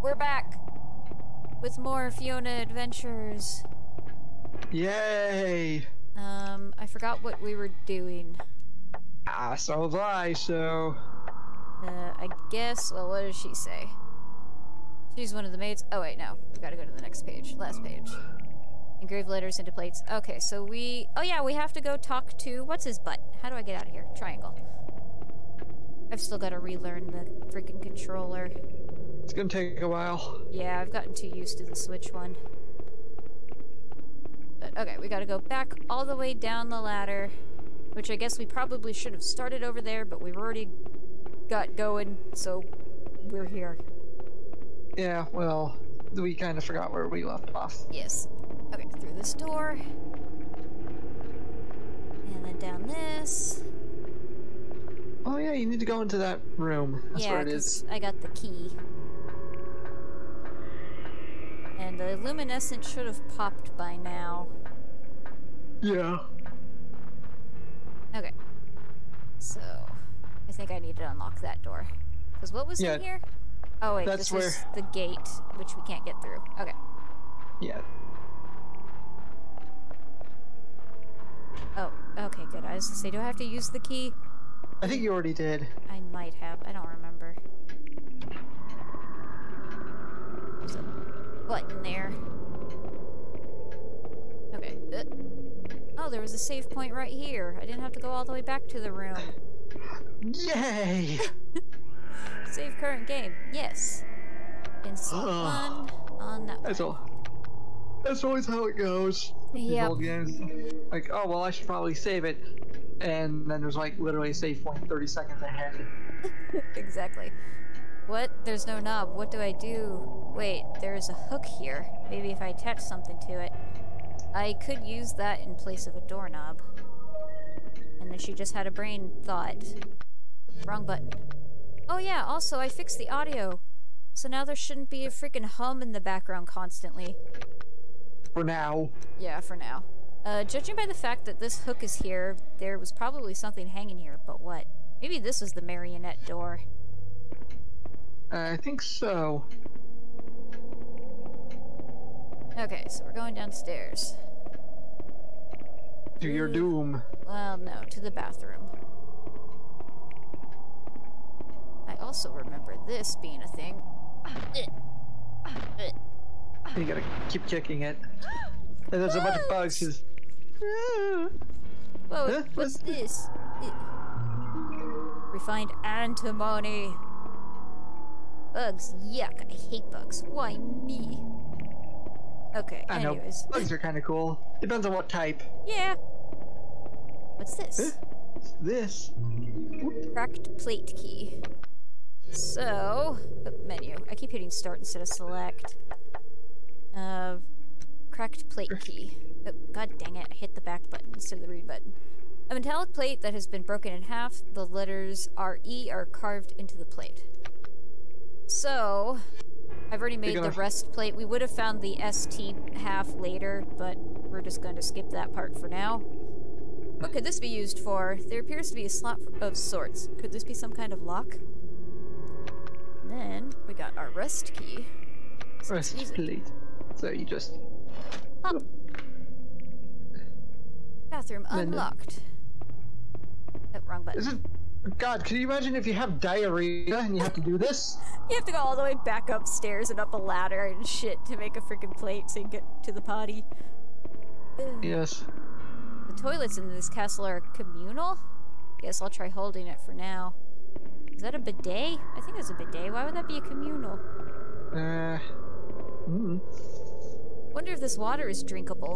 We're back with more Fiona adventures. Yay! I forgot what we were doing. So was I, so... I guess, well, what does she say? She's one of the maids. Oh wait, no. We gotta go to the next page. Last page. Engrave letters into plates. Okay, so we... Oh yeah, we have to go talk to... What's his butt? How do I get out of here? Triangle. I've still gotta relearn the freaking controller. It's gonna take a while. Yeah, I've gotten too used to the Switch one. But, okay, we gotta go back all the way down the ladder. Which I guess we probably should have started over there, but we've already got going, so we're here. Yeah, well, we kind of forgot where we left off. Yes. Okay, through this door. And then down this. Oh yeah, you need to go into that room. That's where it is. I got the key. And the luminescent should have popped by now. Yeah. Okay. So, I think I need to unlock that door. Because what was in here? Oh wait, this is the gate, which we can't get through. Okay. Yeah. Oh, okay, good. I was gonna say, do I have to use the key? I think you already did. I might have. I don't remember. There's a button there. Okay. Oh, there was a save point right here. I didn't have to go all the way back to the room. Yay! Save current game. Yes. Insert one on that one. That's always how it goes. Yep. Old games. Like, oh well, I should probably save it. And then there's like literally a save point 30 seconds ahead. Exactly. What? There's no knob. What do I do? Wait, there's a hook here. Maybe if I attach something to it. I could use that in place of a doorknob. And then she just had a brain thought. Wrong button. Oh yeah, also I fixed the audio. So now there shouldn't be a freaking hum in the background constantly. For now. Yeah, for now. Judging by the fact that this hook is here, there was probably something hanging here, but what? Maybe this was the marionette door. I think so. Okay, so we're going downstairs. To your doom. Well, no, to the bathroom. I also remember this being a thing. You gotta keep kicking it. And there's a bunch of bugs. Whoa, what's this? Refined antimony. Bugs, yuck, I hate bugs. Why me? Okay, I anyways. know, bugs are kind of cool. Depends on what type. Yeah. What's this? This? Cracked plate key. So, menu. I keep hitting start instead of select. Cracked plate key. Oh, god dang it, I hit the back button instead of the read button. A metallic plate that has been broken in half. The letters RE are carved into the plate. So, I've already made the rest plate. We would have found the ST half later, but we're just going to skip that part for now. What could this be used for? There appears to be a slot of sorts. Could this be some kind of lock? And then, we got our rest key. Rest plate. So you just... Pop. Bathroom unlocked. Oh, wrong button. God, can you imagine if you have diarrhea and you have to do this? You have to go all the way back upstairs and up a ladder and shit to make a freaking plate so you can get to the potty. Yes. The toilets in this castle are communal? Guess I'll try holding it for now. Is that a bidet? I think it's a bidet. Why would that be a communal? Wonder if this water is drinkable.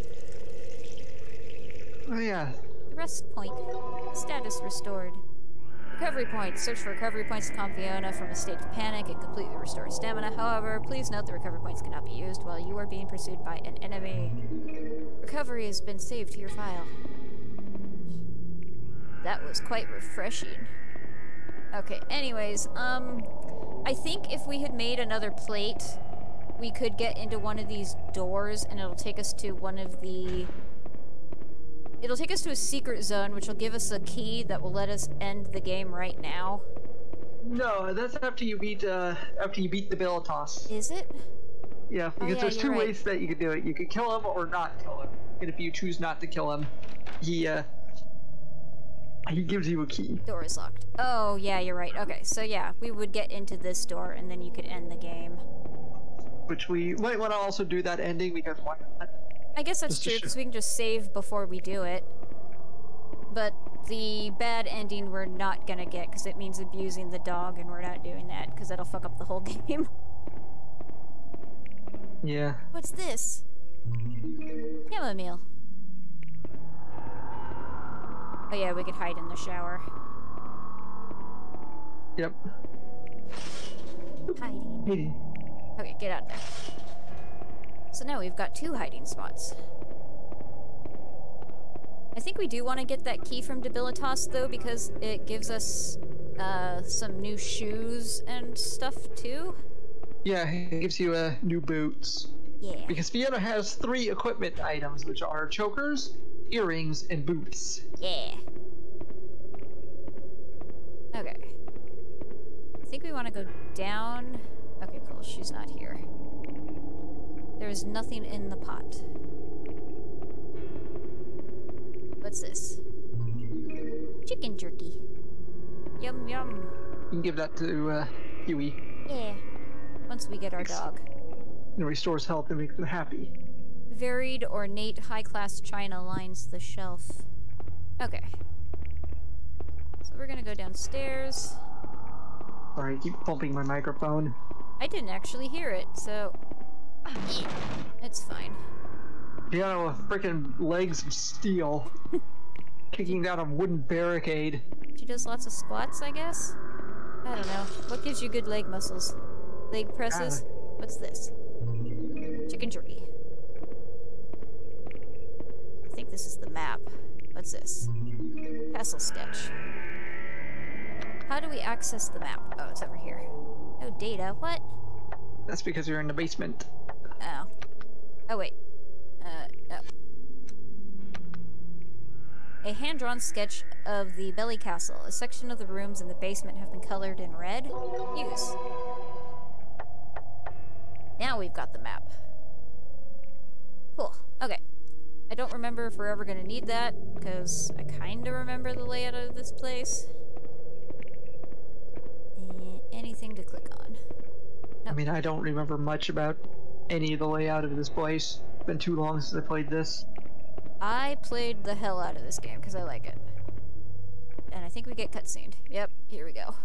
Oh yeah. Rest point. Status restored. Recovery points. Search for recovery points to calm Fiona from a state of panic and completely restore stamina. However, please note the recovery points cannot be used while you are being pursued by an enemy. Recovery has been saved to your file. That was quite refreshing. Okay, anyways, I think if we had made another plate, we could get into one of these doors and it'll take us to one of the... It'll take us to a secret zone, which will give us a key that will let us end the game right now. No, that's after you beat the Bilitas. Is it? Yeah, because yeah, there's two you're right. ways that you could do it. You could kill him or not kill him. And if you choose not to kill him, he gives you a key. Door is locked. Oh, yeah, you're right. Okay, so yeah, we would get into this door and then you could end the game. Which we might want to also do that ending because why not? I guess that's Just to true, show- because we can just save before we do it. But the bad ending we're not gonna get, because it means abusing the dog, and we're not doing that, because that'll fuck up the whole game. Yeah. What's this? Chamomile. Oh yeah, we could hide in the shower. Yep. Hiding. Hey. Okay, get out of there. So now we've got 2 hiding spots. I think we do want to get that key from Debilitas, though, because it gives us some new shoes and stuff, too. Yeah, it gives you new boots. Yeah. Because Fiona has 3 equipment items, which are chokers, earrings, and boots. Yeah. Okay. I think we want to go down. Okay, cool. She's not here. There's nothing in the pot. What's this? Chicken jerky. Yum yum. You can give that to Huey. Yeah. Once we get our dog. It restores health and makes them happy. Varied, ornate, high-class china lines the shelf. Okay. So we're gonna go downstairs. Sorry, I keep bumping my microphone. I didn't actually hear it, so... It's fine. Fiona with freaking legs of steel. Kicking down a wooden barricade. She does lots of squats, I guess? I don't know. What gives you good leg muscles? Leg presses? What's this? Chicken jerky. I think this is the map. What's this? Castle sketch. How do we access the map? Oh, it's over here. No data. What? That's because you're in the basement. Oh. Oh, wait. No. A hand-drawn sketch of the Belly Castle. A section of the rooms in the basement have been colored in red. Use. Now we've got the map. Cool. Okay. I don't remember if we're ever gonna need that, because I kinda remember the layout of this place. Anything to click on? I mean, I don't remember much about any of the layout of this place. It's been too long since I played this. I played the hell out of this game because I like it. And I think we get cutscened. Yep, here we go.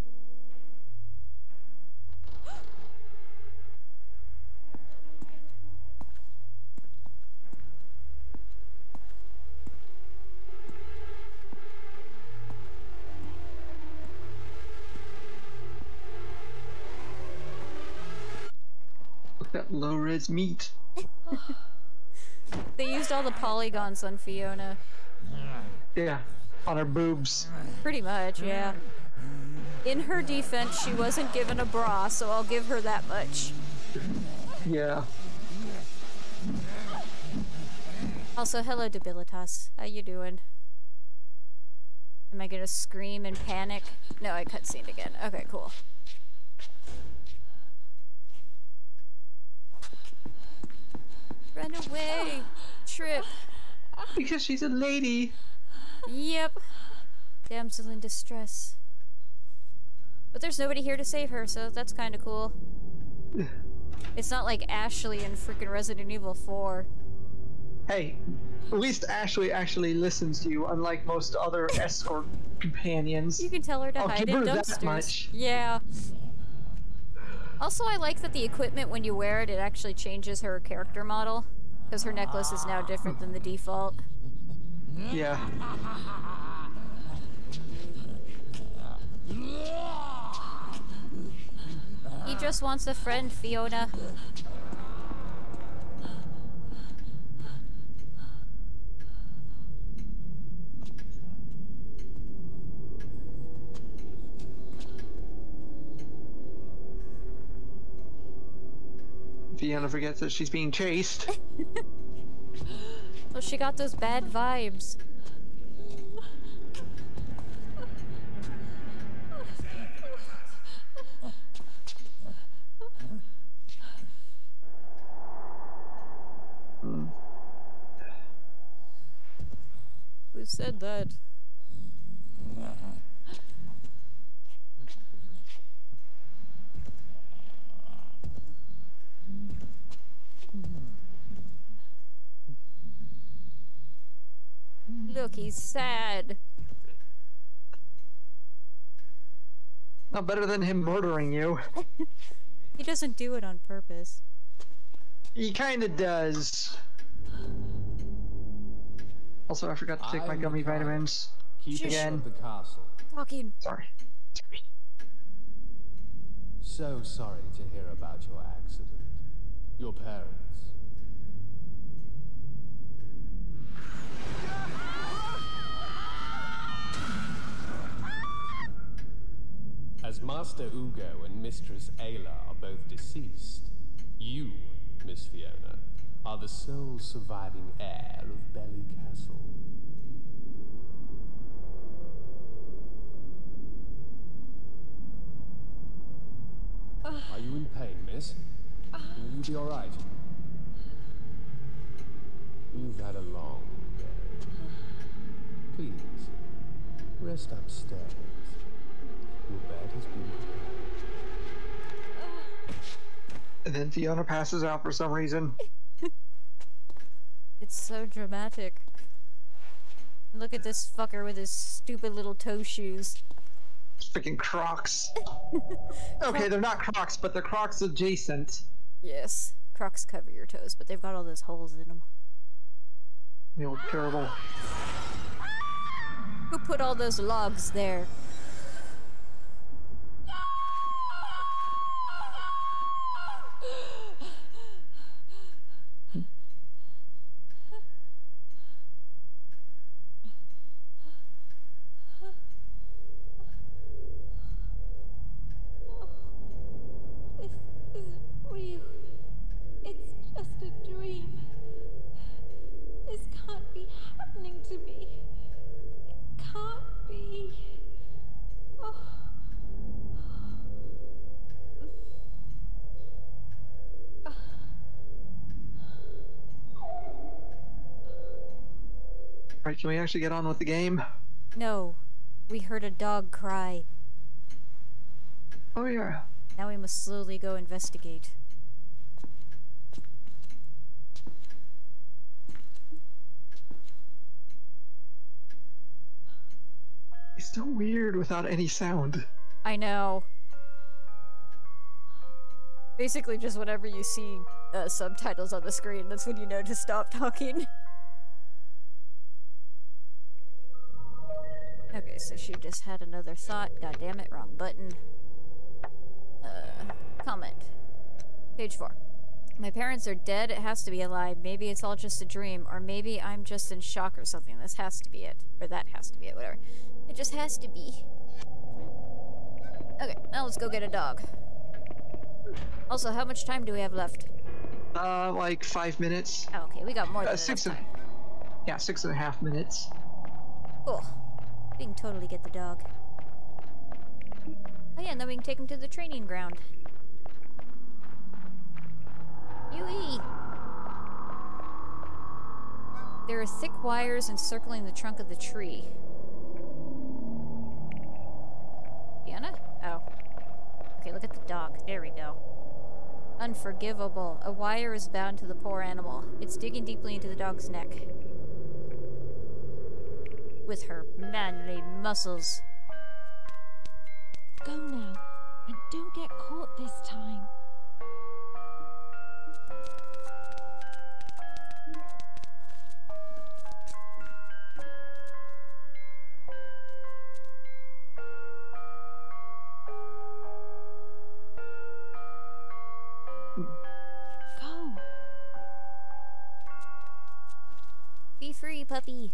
Look at that low-res meat. They used all the polygons on Fiona. Yeah, on her boobs. Pretty much, yeah. In her defense, she wasn't given a bra, so I'll give her that much. Yeah. Also, hello, Debilitas. How you doing? Am I gonna scream and panic? No, I cutscened again. Okay, cool. Run away! Trip! Because she's a lady. Yep. Damsel in distress. But there's nobody here to save her, so that's kinda cool. It's not like Ashley in freaking Resident Evil 4. Hey, at least Ashley actually listens to you, unlike most other escort companions. You can tell her to I'll hide give in her that dumpsters. much. Yeah. Also, I like that the equipment, when you wear it, it actually changes her character model. Because her necklace is now different than the default. Yeah. He just wants a friend, Fiona. Fiona forgets that she's being chased. Well, she got those bad vibes. said that? Look, he's sad. Not better than him murdering you. He doesn't do it on purpose. He kinda does. Also, I forgot to take my gummy vitamins. Keep Again. of the castle. Talking. Sorry. So sorry to hear about your accident. Your parents. As Master Ugo and Mistress Ayla are both deceased, you, Miss Fiona, are the sole surviving heir of Belly Castle. Are you in pain, miss? Will you be alright? You've had a long day. Please, rest upstairs. Your bed has been prepared. And then Fiona passes out for some reason. It's so dramatic. Look at this fucker with his stupid little toe shoes. Freaking Crocs. Okay, they're not Crocs, but they're Crocs adjacent. Yes. Crocs cover your toes, but they've got all those holes in them. The old parable. Who put all those logs there? Right, can we actually get on with the game? No. We heard a dog cry. Oh yeah. Now we must slowly go investigate. It's so weird without any sound. I know. Basically just whenever you see subtitles on the screen, that's when you know to stop talking. Okay, so she just had another thought. God damn it, wrong button. Comment. Page 4. My parents are dead, it has to be a lie. Maybe it's all just a dream, or maybe I'm just in shock or something. This has to be it. Or that has to be it, whatever. It just has to be. Okay, now let's go get a dog. Also, how much time do we have left? Like 5 minutes. Oh, okay, we got more than enough 6.5 time. minutes. Cool. We can totally get the dog. Oh yeah, and then we can take him to the training ground. Yui! There are thick wires encircling the trunk of the tree. Fiona? Oh. Okay, look at the dog. There we go. Unforgivable. A wire is bound to the poor animal. It's digging deeply into the dog's neck. With her manly muscles. Go now, and don't get caught this time. Go. Be free, puppy.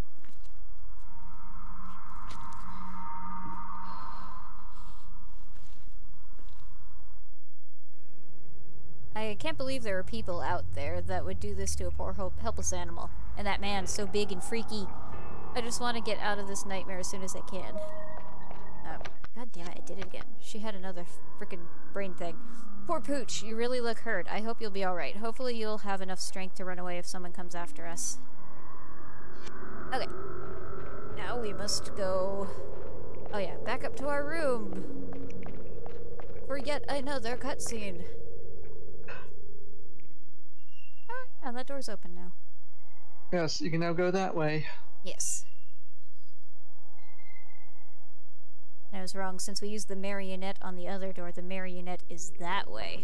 I can't believe there are people out there that would do this to a poor, helpless animal. And that man, so big and freaky. I just want to get out of this nightmare as soon as I can. God damn it, I did it again. She had another freaking brain thing. Poor Pooch, you really look hurt. I hope you'll be alright. Hopefully you'll have enough strength to run away if someone comes after us. Okay. Now we must go... Oh yeah, back up to our room. For yet another cutscene. Oh yeah, that door's open now. Yes, you can now go that way. Yes. I was wrong. Since we used the marionette on the other door, the marionette is that way.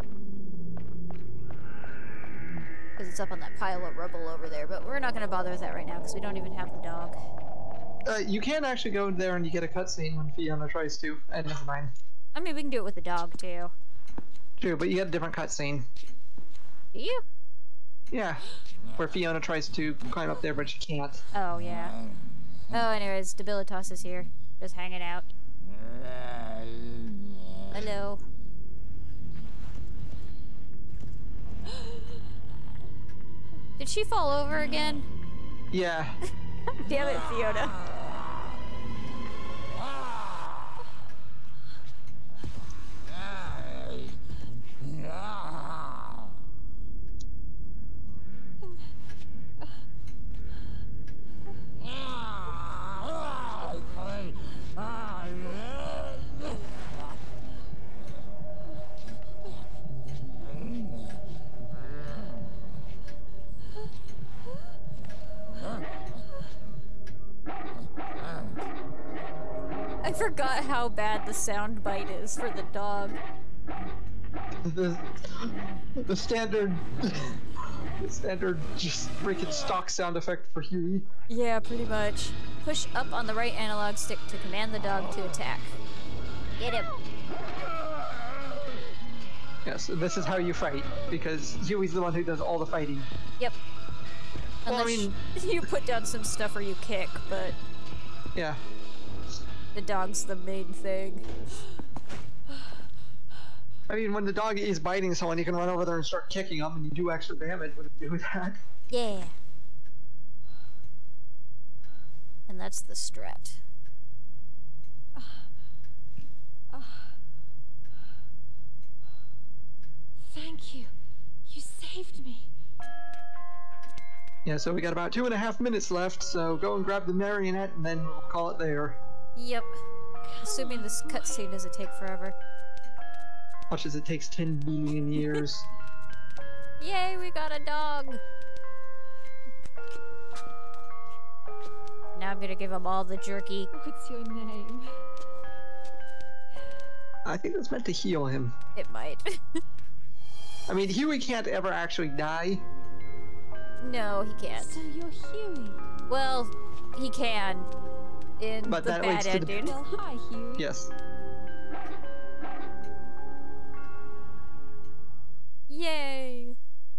Because it's up on that pile of rubble over there, but we're not going to bother with that right now because we don't even have the dog. You can actually go there and you get a cutscene when Fiona tries to. Never mind. I mean, we can do it with the dog, too. True, but you get a different cutscene. Do you? Yeah, where Fiona tries to climb up there, but she can't. Oh, yeah. Oh, anyways, Debilitas is here. Just hanging out. Hello. Did she fall over again? Yeah. Damn it, Fiona. I forgot how bad the sound bite is for the dog. The standard... the standard just freaking stock sound effect for Huey. Yeah, pretty much. Push up on the right analog stick to command the dog to attack. Get him. Yes, this is how you fight, because Huey's the one who does all the fighting. Yep. Well, Unless I mean... you put down some stuff or you kick, but Yeah. the dog's the main thing. I mean, when the dog is biting someone, you can run over there and start kicking them, and you do extra damage when you do that. Yeah. And that's the strat. Thank you. You saved me. Yeah, so we got about 2.5 minutes left, so go and grab the marionette, and then we'll call it there. Yep. Assuming this cutscene doesn't take forever. Much as it takes 10 billion years. Yay, we got a dog! Now I'm gonna give him all the jerky. What's your name? I think that's meant to heal him. It might. I mean, Huey can't ever actually die. No, he can't. So you're Huey. Well, he can. In But the that bad leads to the- ending. Well, hi, Huey. Yes. Yay!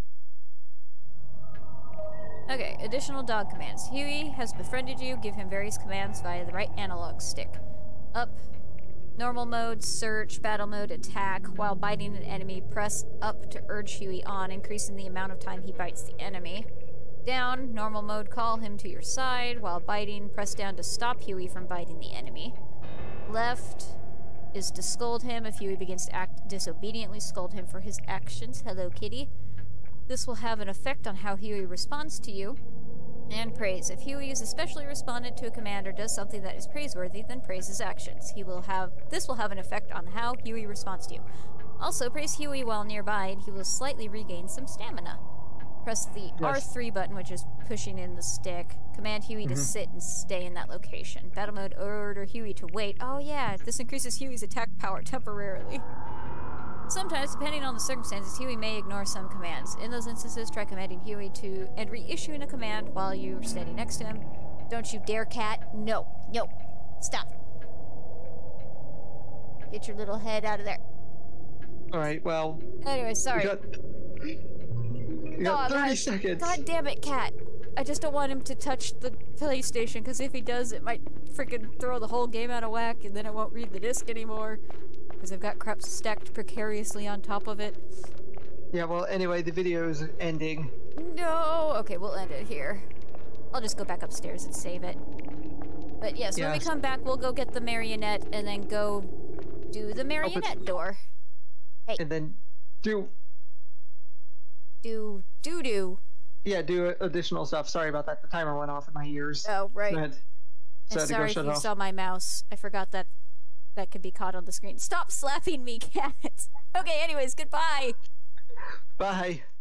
Okay, additional dog commands. Huey has befriended you. Give him various commands via the right analog stick. Up, normal mode, search, battle mode, attack. While biting an enemy, press up to urge Huey on, increasing the amount of time he bites the enemy. Down, normal mode, call him to your side. While biting, press down to stop Huey from biting the enemy. Left is to scold him. If Huey begins to act disobediently, scold him for his actions. Hello, kitty. This will have an effect on how Huey responds to you. And praise. If Huey is especially responded to a command or does something that is praiseworthy, then praise his actions. This will have an effect on how Huey responds to you. Also, praise Huey while nearby, and he will slightly regain some stamina. Press the R3 button, which is pushing in the stick. Command Huey to sit and stay in that location. Battle mode, order Huey to wait. Oh yeah, this increases Huey's attack power temporarily. Sometimes, depending on the circumstances, Huey may ignore some commands. In those instances, try commanding Huey to and reissuing a command while you're standing next to him. Don't you dare, cat. No. No. Stop. Get your little head out of there. Alright, well... Anyway, sorry. You got 30 seconds. God damn it, cat. I just don't want him to touch the PlayStation, because if he does, it might freaking throw the whole game out of whack, and then I won't read the disc anymore. Because I've got crap stacked precariously on top of it. Yeah, well, anyway, the video is ending. No! Okay, we'll end it here. I'll just go back upstairs and save it. But yes, when we come back, we'll go get the marionette, and then go do the marionette door. Hey. And then do... Do-do-do. Yeah, do additional stuff. Sorry about that. The timer went off in my ears. Oh, right. Go ahead. So I had to go sorry if shut you it off. saw my mouse. I forgot that that could be caught on the screen. Stop slapping me, cat. Okay, anyways, goodbye. Bye.